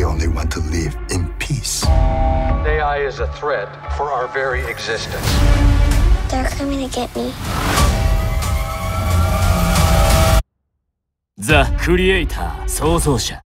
only want to live in peace. AI is a threat for our very existence. They're coming to get me. ザ・クリエイター創造者